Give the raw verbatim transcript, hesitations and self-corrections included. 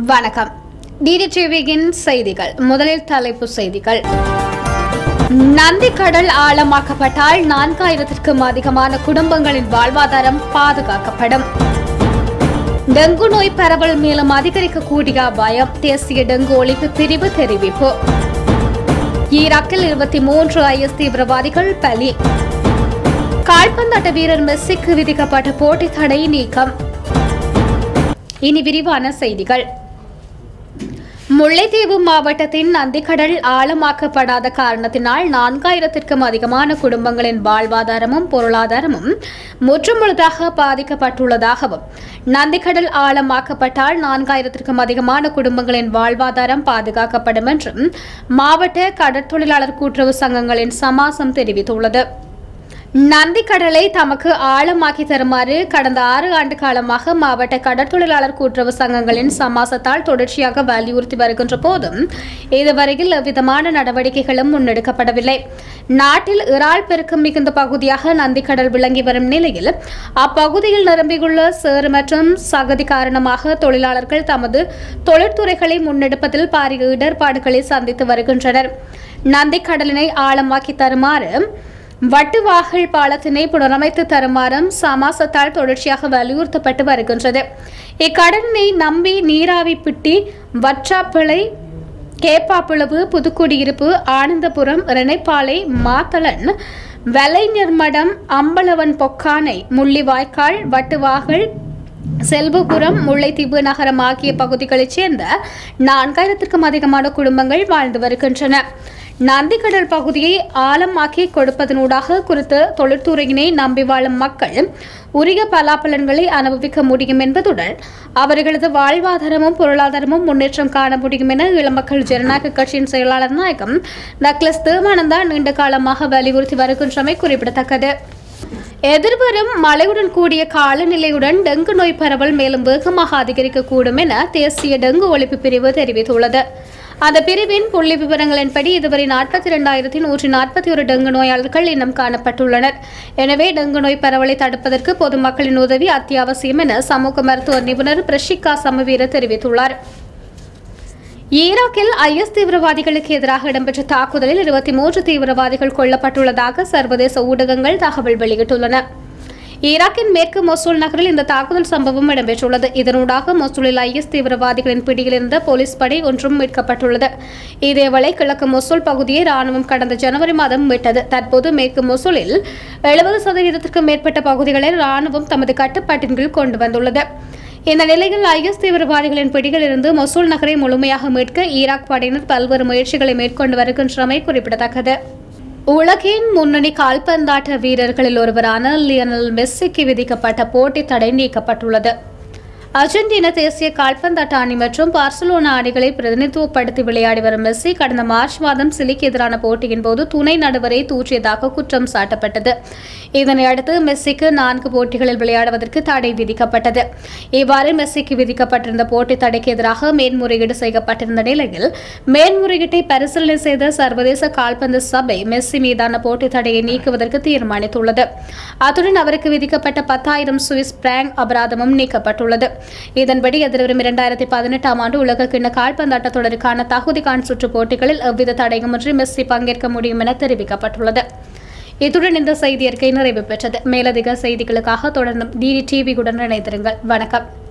வணக்கம். டிடி டிவியின் செய்திகள். முதலில் தலைப்பு செய்திகள். நந்திக்கடல் ஆழமாக்கப்பட்டால் நான்காயிரத்திற்கும் அதிகமான குடும்பங்களின் வாழ்வாதாரம் பாதுகாக்கப்படும். டெங்கு நோய் பரவல் மேலும் அதிகரிக்கக்கூடிய அபாயம். தேசிய டெங்கு ஒழிப்பு பிரிவு தெரிவிப்பு. ஈராக்கில் இருபத்தி மூன்று ஐஎஸ் தீவிரவாதிகள் பலி. கால்பந்தாட்ட வீரர் மெஸ்ஸிக்கு விதிக்கப்பட்ட போட்டி தடை நீக்கம். இனி விரிவான செய்திகள். முல்லைத்தீவு மாவட்டத்தின் நந்திக்கடல் ஆழமாக்கப்படாத காரணத்தினால் நான்காயிரத்திற்கும் அதிகமான குடும்பங்களின் வாழ்வாதாரமும் பொருளாதாரமும் முற்றுமுழுதாக பாதிக்கப்பட்டுள்ளதாகவும், நந்திக்கடல் ஆழமாக்கப்பட்டால் நான்காயிரத்திற்கும் அதிகமான குடும்பங்களின் வாழ்வாதாரம் பாதுகாக்கப்படும் என்றும் மாவட்ட கடற்தொழிலாளர் கூட்டுறவு சங்கங்களின் சமாசம் தெரிவித்துள்ளது. நந்திக்கடலை தமக்கு ஆழமாக்கி தருமாறு கடந்த ஆறு ஆண்டு காலமாக மாவட்ட கடற்தொழிலாளர் கூட்டுறவு சங்கங்களின் சமாசத்தால் தொடர்ச்சியாக வலியுறுத்தி வருகின்ற போதும் இதுவரையில் எவ்விதமான நடவடிக்கைகளும் முன்னெடுக்கப்படவில்லை. நாட்டில் இறால் பெருக்கம் மிகுந்த பகுதியாக நந்திக்கடல் விளங்கி வரும் நிலையில் அப்பகுதியில் நிரம்பியுள்ள சேறு மற்றும் சகதி காரணமாக தொழிலாளர்கள் தமது தொழிற்துறைகளை முன்னெடுப்பதில் பாரிய இடர்பாடுகளை சந்தித்து வருகின்றனர். நந்திக்கடலினை ஆழமாக்கி தருமாறு வட்டுவாகல் பாலத்தினை புனரமைத்து தருமாறும் சமாசத்தால் தொடர்ச்சியாக வலியுறுத்தப்பட்டு வருகின்றது. இக்கடலினை நம்பி நீராவி பிட்டி, வற்றாப்பிளை, கேப்பாப்பிளவு, புதுக்குடியிருப்பு, ஆனந்தபுரம், ரெனைப்பாலை, மாத்தளன், வெலைநிர்மடம், அம்பலவன் பொக்கானை, முள்ளிவாய்க்கால், வட்டுவாகல், செல்வபுரம், முல்லைத்தீவு நகரம் ஆகிய பகுதிகளைச் சேர்ந்த நான்காயிரத்திற்கும் அதிகமான குடும்பங்கள் வாழ்ந்து வருகின்றன. நந்திக்கடல் பகுதியை ஆழமாக்கி கொடுப்பதனூடாக குறித்த தொழிற்துறையினை நம்பி வாழும் மக்கள் உரிய பலாபலன்களை அனுபவிக்க முடியும் என்பதுடன் அவர்களது வாழ்வாதாரமும் பொருளாதாரமும் முன்னேற்றம் காண முடியும் என இளமக்கள் ஜனநாயக கட்சியின் செயலாளர் நாயகம் டக்ளஸ் தேவானந்தா நீண்ட காலமாக வலியுறுத்தி வருகின்றமை குறிப்பிடத்தக்கது. எதிர்வரும் மழையுடன் கூடிய காலநிலையுடன் டெங்கு நோய் பரவல் மேலும் வேகமாக அதிகரிக்கக்கூடும் என தேசிய டெங்கு ஒழிப்பு பிரிவு தெரிவித்துள்ளது. அந்த பிரிவின் புள்ளி விவரங்களின்படி இதுவரை நாற்பத்தி இரண்டாயிரத்தி நூற்றி நாற்பத்தி ஒரு டெங்கு நோயாளர்கள் இனம் காணப்பட்டுள்ளனர். எனவே டெங்கு நோய் பரவலை தடுப்பதற்கு பொதுமக்களின் உதவி அத்தியாவசியம் என சமூக மருத்துவ நிபுணர் பிரஷிகா சமவீர தெரிவித்துள்ளார். ஈராக்கில் ஐஎஸ் தீவிரவாதிகளுக்கு எதிராக இடம்பெற்ற தாக்குதலில் இருபத்தி மூன்று தீவிரவாதிகள் கொல்லப்பட்டுள்ளதாக சர்வதேச ஊடகங்கள் தகவல் வெளியிட்டுள்ளன. ஈராக்கின் மேற்கு மொசூல் நகரில் இந்த தாக்குதல் சம்பவம் இடம்பெற்றுள்ளது. இதனூடாக மொசூலில் ஐஎஸ் தீவிரவாதிகளின் பிடியில் இருந்த போலீஸ் படை ஒன்றும் மீட்கப்பட்டுள்ளது. இதேவேளை கிழக்கு மொசூல் பகுதியை ராணுவம் கடந்த ஜனவரி மாதம் மீட்டது. தற்போது மேற்கு மொசூலில் எழுபது சதவீதத்திற்கும் மேற்பட்ட பகுதிகளை ராணுவம் தமது கட்டுப்பாட்டின் கீழ் கொண்டு வந்துள்ளது. இந்த நிலையில் ஐஎஸ் தீவிரவாதிகளின் பிடியில் இருந்து மொசூல் நகரை முழுமையாக மீட்க ஈராக் படையினர் பல்வேறு முயற்சிகளை மேற்கொண்டு வருகின்றமை குறிப்பிடத்தக்கது. உலகின் முன்னணி கால்பந்தாட்ட வீரர்களில் ஒருவரான லியோனல் மெஸ்ஸிக்கு விதிக்கப்பட்ட போட்டி தடை நீக்கப்பட்டுள்ளது. அர்ஜென்டினா தேசிய கால்பந்தாட்ட அணி மற்றும் பார்சிலோனா அணிகளை பிரதிநிதித்துவப்படுத்தி விளையாடி வரும் மெஸ்ஸி கடந்த மார்ச் மாதம் சிலிக்கு எதிரான போட்டியின் போது துணை நடுவரை தூற்றியதாக குற்றம் சாட்டப்பட்டது. இதனையடுத்து மெஸ்ஸிக்கு நான்கு போட்டிகளில் விளையாடுவதற்கு தடை விதிக்கப்பட்டது. இவ்வாறு மெஸ்ஸிக்கு விதிக்கப்பட்டிருந்த போட்டி தடைக்கு எதிராக மேன்முறையீடு செய்யப்பட்டிருந்த நிலையில் மேன்முறையீட்டை பரிசீலனை செய்த சர்வதேச கால்பந்து சபை மெஸ்ஸி மீதான போட்டி தடையை நீக்குவதற்கு தீர்மானித்துள்ளது. அத்துடன் அவருக்கு விதிக்கப்பட்ட பத்தாயிரம் சுவிஸ் பிராங்க் அபராதமும் நீக்கப்பட்டுள்ளது. இதன்படி எதிர்வரும் இரண்டாயிரத்தி பதினெட்டாம் ஆண்டு உலக கிண்ண கால்பந்தாட்ட தொடருக்கான தகுதிகாண் சுற்று போட்டிகளில் எவ்வித தடையுமின்றி மெஸ்ஸி பங்கேற்க முடியும் என தெரிவிக்கப்பட்டுள்ளது. இத்துடன் இந்த செய்தி அறிக்கை நிறைவு பெற்றது. மேலதிக செய்திகளுக்காக தொடர்ந்து டிடி டிவியுடன் இணைந்திருங்கள். வணக்கம்.